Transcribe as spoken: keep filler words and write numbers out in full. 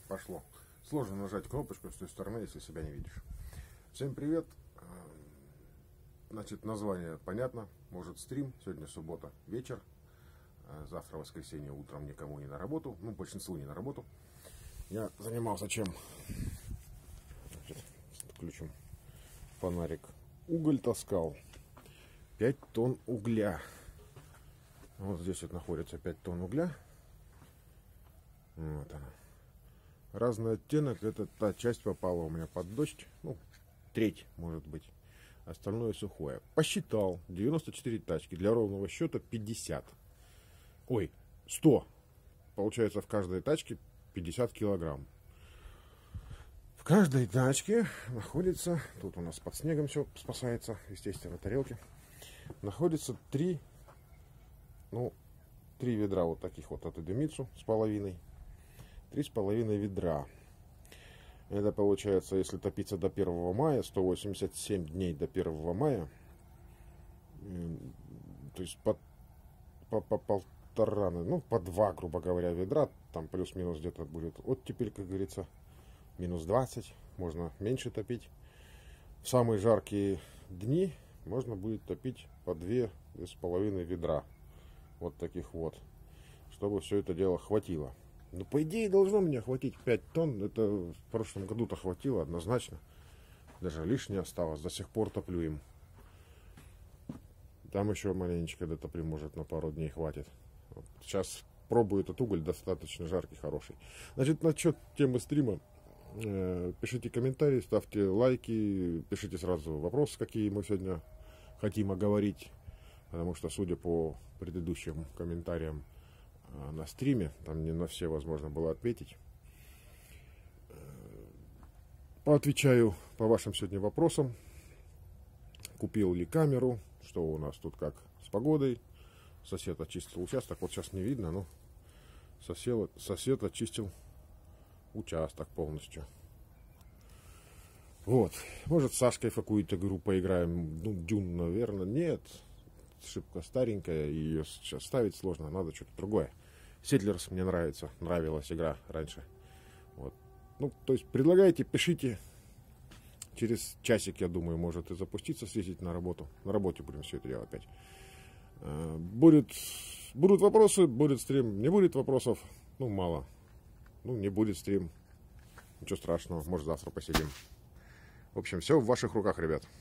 Пошло. Сложно нажать кнопочку с той стороны, если себя не видишь. Всем привет. Значит, название понятно. Может, стрим. Сегодня суббота, вечер. Завтра воскресенье утром никому не на работу. Ну, большинству не на работу. Я занимался чем? Значит, включим фонарик. Уголь таскал. пять тонн угля. Вот здесь вот находится пять тонн угля. Вот она. Разный оттенок. Это та часть попала у меня под дождь. Ну, треть, может быть. Остальное сухое. Посчитал. девяносто четыре тачки. Для ровного счета пятьдесят. Ой, сто. Получается, в каждой тачке пятьдесят килограмм. В каждой тачке находится, тут у нас под снегом все спасается, естественно, тарелки. Находится три, ну, три ведра вот таких вот от Идемитсу с половиной. Три с половиной ведра. Это получается, если топиться до первого мая, сто восемьдесят семь дней до первого мая. То есть по, по, по полтора, ну, по два, грубо говоря, ведра. Там плюс-минус где-то будет оттепель, как говорится, минус двадцать. Можно меньше топить. В самые жаркие дни можно будет топить по две с половиной ведра. Вот таких вот. Чтобы все это дело хватило. Ну, по идее, должно мне хватить пять тонн. Это в прошлом году-то хватило однозначно. Даже лишнее осталось. До сих пор топлю им. Там еще маленечко дотоплю, может, на пару дней хватит. Вот. Сейчас пробую этот уголь, достаточно жаркий, хороший. Значит, насчет темы стрима. Э, пишите комментарии, ставьте лайки. Пишите сразу вопросы, какие мы сегодня хотим оговорить. Потому что, судя по предыдущим комментариям на стриме, там не на все возможно было ответить. Поотвечаю по вашим сегодня вопросам. Купил ли камеру, что у нас тут как с погодой. Сосед очистил участок, вот сейчас не видно, но сосед, сосед очистил участок полностью. Вот, может, с Сашкой в какую-то игру поиграем. Ну, Дюн, наверное, нет. Шибко старенькая, и ее сейчас ставить сложно, надо что-то другое. Седлерс мне нравится, нравилась игра раньше. Вот. Ну, то есть предлагайте, пишите. Через часик, я думаю, может и запуститься, съездить на работу. На работе будем все это делать опять. Будет, будут вопросы, будет стрим. Не будет вопросов, ну, мало. Ну, не будет стрим. Ничего страшного, может, завтра посидим. В общем, все в ваших руках, ребят.